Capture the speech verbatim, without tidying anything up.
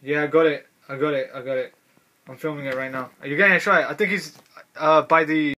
Yeah, I got it. I got it. I got it. I'm filming it right now. Are you getting a shot? I think he's uh by the